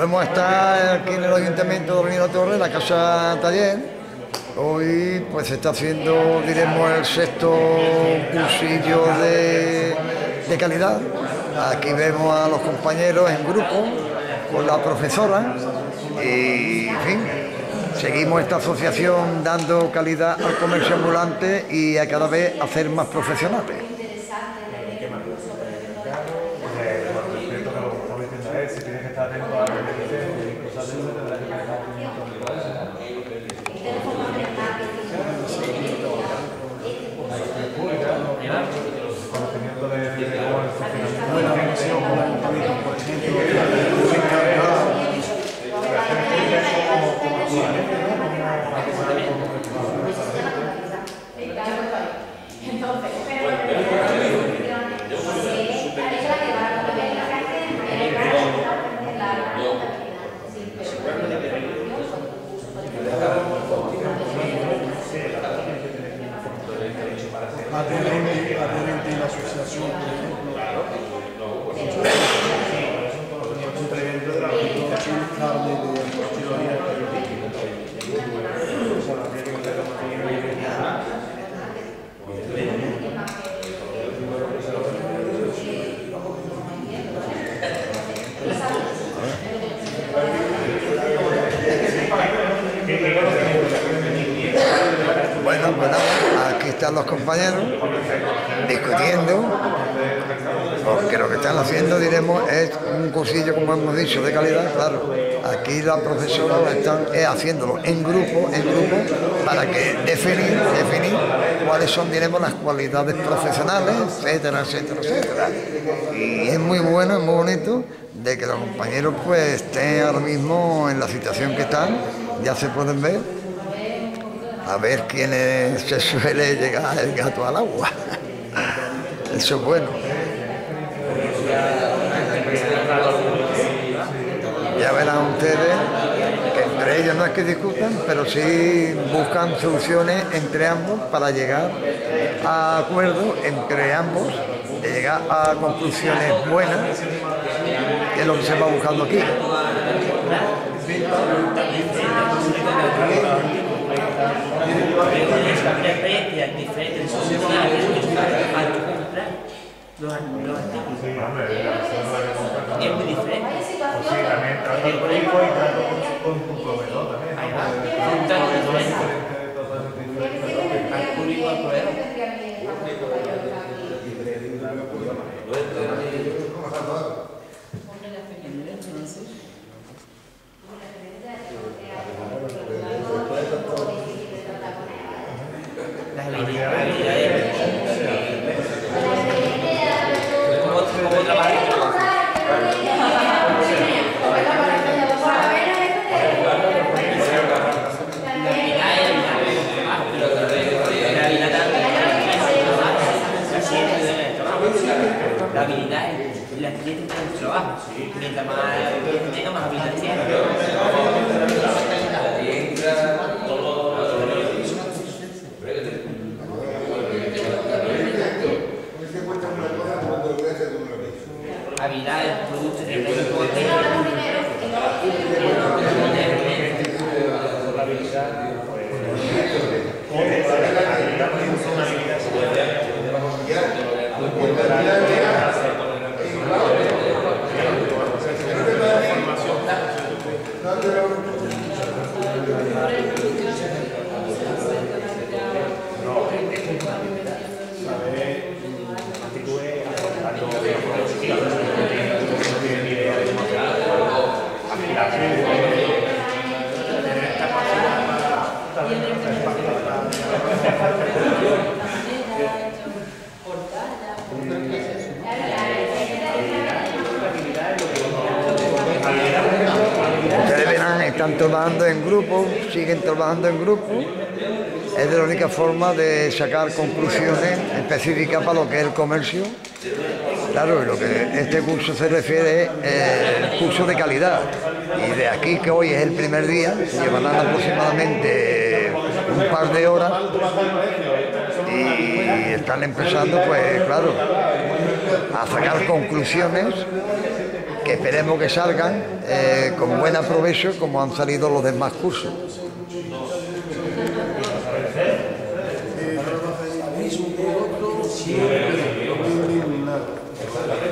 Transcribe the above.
Podemos estar aquí en el Ayuntamiento de Avenida Torre, la Casa Taller. Hoy pues se está haciendo, diremos, el sexto cursillo de calidad. Aquí vemos a los compañeros en grupo con la profesora y, en fin, seguimos esta asociación dando calidad al comercio ambulante y a cada vez hacer más profesionales. Si tienes que estar atento a lo que te dicen y cosas de eso, tendrás que prestar mucho conocimiento de cómo el funcionamiento de la comisión, por ejemplo, adherente a la asociación, por ejemplo, complemento de la carne de tiroría Bueno, pues nada, aquí están los compañeros discutiendo, porque lo que están haciendo, diremos, es un cursillo, como hemos dicho, de calidad. Claro, aquí la profesora lo están haciéndolo en grupo, para que definir cuáles son, diremos, las cualidades profesionales, etcétera, etcétera, etcétera. Y es muy bueno, es muy bonito de que los compañeros pues estén ahora mismo en la situación que están. Ya se pueden ver, a ver quién se suele llegar el gato al agua. Eso es bueno. Ya verán ustedes que entre ellos no es que discutan, pero sí buscan soluciones entre ambos para llegar a acuerdos entre ambos, de llegar a conclusiones buenas, que es lo que se va buscando aquí. Los artículos. Es muy diferente. Sí, también trato contigo y trato con tu proveedor también. Ahí va. Al público, al proveedor. Las habilidades. ¿Cómo trabajar? La habilidad y las técnicas del trabajo. Mientras más tenga, más habilidad tiene. Habilidades, productos, Ustedes verán, están trabajando en grupo, siguen trabajando en grupo. Es de la única forma de sacar conclusiones específicas para lo que es el comercio. Claro, y lo que este curso se refiere es el curso de calidad. Y de aquí, que hoy es el primer día, llevarán aproximadamente un par de horas y están empezando, pues claro, a sacar conclusiones que esperemos que salgan con buen provecho como han salido los demás cursos. Trabaja en el mismo producto, sí, pero no nada.